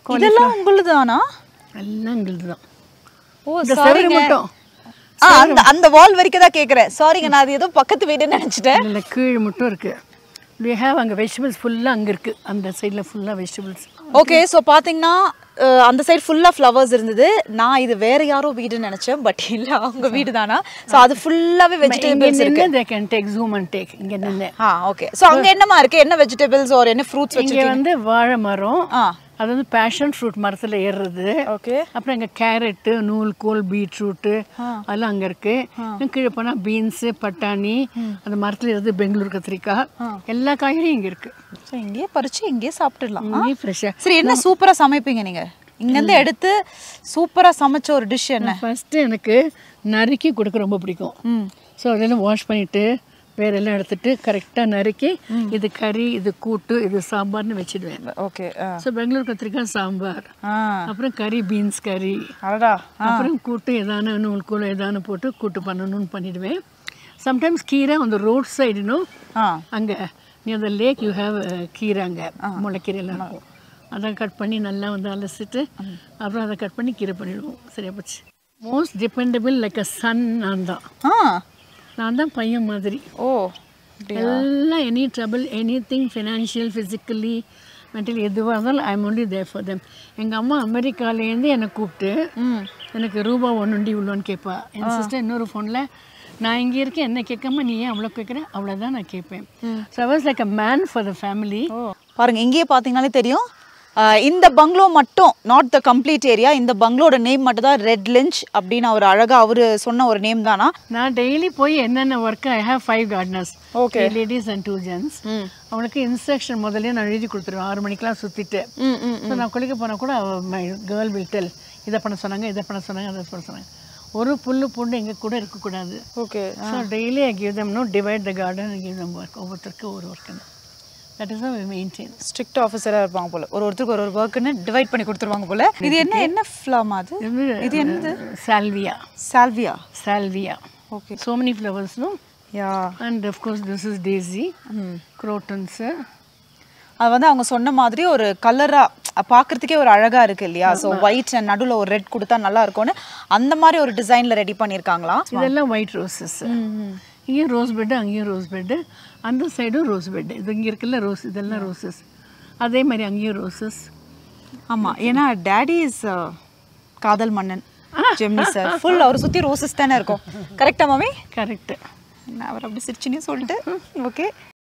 இதெல்லாம் உங்களுதானா? எல்லாம் எங்களுது தான். ஓ சாரிங்க. அந்த வால் வரைக்கும் தான் கேக்குறேன். சாரிங்க, நான் அது ஏதோ பக்கத்து வீடுன்னு நினைச்சிட்டேன். இல்ல கீழ் மட்டும் இருக்கு. we have அங்க வெஜிடபிள்ஸ் ஃபுல்லா அங்க இருக்கு. அந்த சைடுல ஃபுல்லா வெஜிடபிள்ஸ். ஓகே, சோ பாத்தீங்கன்னா அந்த சைடு ஃபுல்லா ஃப்ளவர்ஸ் இருந்தது. நான் இது வேற யாரோ வீடுன்னு நினைச்சேன், பட் இல்ல அவங்க வீடு தானா? சோ அது ஃபுல்லாவே வெஜிடபிள்ஸ் இருக்கு. they can take zoom and take இங்க நின்னு. ஓகே. சோ அங்க என்னமா இருக்கு? என்ன வெஜிடபிள்ஸ் ஆர் என்ன ஃப்ரூட்ஸ் வச்சிருக்கீங்க? இங்க வந்து வாழை மரம். அது வந்து பேஷன் ஃப்ரூட் மரத்துல ஏறுறது. ஓகே. அப்புறம் இங்க கேரட், நூல்கோல், பீட்ரூட் அதெல்லாம் அங்க இருக்கு. கீழே போனா பீன்ஸ், பட்டாணி, அந்த மரத்துல இருந்து பெங்களூர் கத்திரிக்காய், எல்லா காய்கறியும் இங்க இருக்கு. சோ இங்கேயே பறிச்சு இங்கேயே சாப்பிட்டுடலாம். இங்கே ஃப்ரெஷ்ஷா. சரி, என்ன சூப்பரா சமைப்பீங்க நீங்க? இங்க இருந்து எடுத்து சூப்பரா சமைச்ச ஒரு டிஷ் என்ன? ஃபர்ஸ்ட் எனக்கு நறுக்கி கொடுக்க ரொம்ப பிடிக்கும். ஸோ அதெல்லாம் வாஷ் பண்ணிட்டு வேற எல்லாம் எடுத்துட்டு கரெக்டாக நறுக்கி இது கறி, இது கூட்டு, இது சாம்பார்னு வச்சிடுவேன். ஓகே. ஸோ பெங்களூர் கத்திரிக்காய் சாம்பார், அப்புறம் கறி பீன்ஸ் கறி, அப்புறம் கூட்டு ஏதான நூல்கூல் ஏதானு போட்டு கூட்டு பண்ணணும்னு பண்ணிடுவேன். சம்டைம்ஸ் கீரை அந்த ரோட் சைடுனும் அங்கே near the lake you have கீரை, அங்கே முளைக்கீரை எல்லாம் இருக்கும். அதை கட் பண்ணி நல்லா வந்து அலசிட்டு அப்புறம் அதை கட் பண்ணி கீரை பண்ணிடுவோம். சரியா போச்சு. Most dependable like a son நான் தான். நான் தான் பையன் மாதிரி. ஓ, எல்லாம் any trouble, any thing financial, physically, mentally எதுவாக இருந்தாலும் I am only there for them. எங்கள் அம்மா அமெரிக்காலேருந்து என்னை கூப்பிட்டு எனக்கு ரூபா ஒன்றுண்டி உள்ளோன்னு கேட்பா. என் சிஸ்டர் இன்னொரு ஃபோனில் நான் இங்கே இருக்கேன் என்ன கேட்காம நீ ஏன் அவ்வளோ கேட்குறேன், அவ்வளோதான் நான் கேட்பேன். So I was like a man for the family. பாருங்கள், இங்கேயே பார்த்தீங்கன்னாலே தெரியும். இந்த பங்களோ மட்டும், நாட் த கம்ப்ளீட் ஏரியா, இந்த பங்களோட நேம் மட்டும் தான் ரெட் லிஞ்ச் அப்படின்னு அவர் அழகா அவரு சொன்ன ஒரு நேம் தானா? நான் டெய்லி போய் என்னென்ன work, I have 5 gardeners, okay, ladies and 2 gents. அவனுக்கு இன்ஸ்ட்ரக்ஷன் முதல்ல நான் எழுதி கொடுத்துருவேன். 6 மணிக்கெலாம் சுற்றிட்டு. ஸோ நான் குளிக்க போனால் கூட மை கேர்ள் வில் டெல், இதை பண்ண சொன்னாங்க, இதை பண்ண சொன்னாங்க, அதை பண்ண சொன்னாங்க. ஒரு புல்லு பூண்டு எங்கள் கூட இருக்கக்கூடாது. Okay. So daily I give them, no divide the garden, I give them work. ஒவ்வொருத்தருக்கு ஒரு ஒர்க்குன்னு. That is how we maintain. Strict ஆஃபீஸராக இருப்பாங்க போல. ஒருத்தருக்கு ஒரு ஒர்க்குன்னு டிவைட் பண்ணி கொடுத்துருவாங்க போல. இது என்ன ஃப்ளவர்மா அது? இது என்னது? Salvia. Salvia. Salvia. Okay. So many flowers, no? Yeah. And of course this is daisy. Crotons. அது வந்து அவங்க சொன்ன மாதிரி ஒரு கலரா பார்க்கறதுக்கே ஒரு அழகா இருக்கு இல்லையா? ஸோ ஒயிட் அண்ட் நடுவில் ஒரு ரெட் கொடுத்தா நல்லா இருக்கும்னு அந்த மாதிரி ஒரு டிசைனில் ரெடி பண்ணியிருக்காங்களா? இதெல்லாம் ஒயிட் ரோசஸ். இங்கேயும் ரோஸ் பெட்டு, அங்கேயும் ரோஸ் பெட்டு, அந்த சைடும் ரோஸ் பெட்டு. இது இங்கே இருக்குல்ல ரோஸ், இதெல்லாம் ரோசஸ். அதே மாதிரி அங்கேயும் ரோசஸ். ஆமாம், ஏன்னா டேடி இஸ் காதல் மன்னன் ஜெமினி சார். ஃபுல் அவர் சுற்றி ரோசஸ் தானே இருக்கும். கரெக்டா மாமி? கரெக்டு. நான் அவர் அப்படி சிரிச்சுன்னு சொல்லிட்டு ஓகே.